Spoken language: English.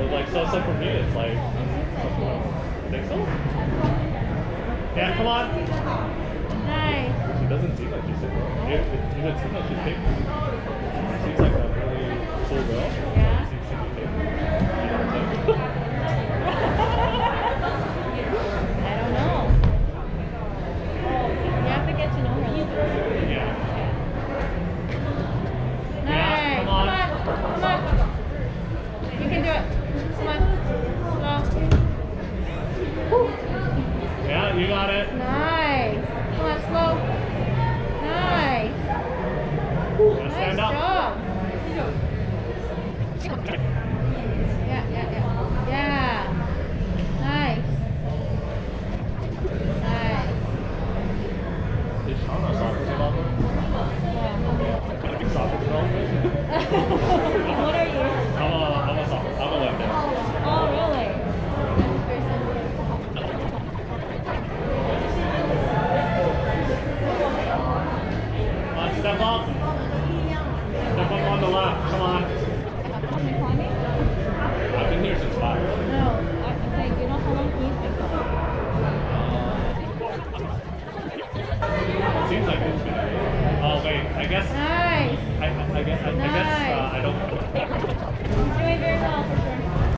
like so for me it's like think so? Yeah, come on. Nice. She doesn't seem like she's sick. It seems like she's fake. Seems like a really cool girl. Yeah. Seems to be fake. You know what I'm saying? I don't know. You have to get to know her a little bit. Yeah. Nice. Yeah, come on. Come on. You can do it. Come on. Slow. Yeah, you got it. Nice. Come on, slow. Nice. Yeah, stand Nice up. job. Yeah. Nice. Nice. Is Sean a soccer developer? Yeah. Soccer developer? What are you? I'm a web dev. Oh, really? Come on, step up. Step up on the left. Come on. I've been here since 5. No, I'm saying, do you know how long he's been coming? Seems like it's been. Oh wait, I guess. Nice. I guess I don't. He's doing very well for sure.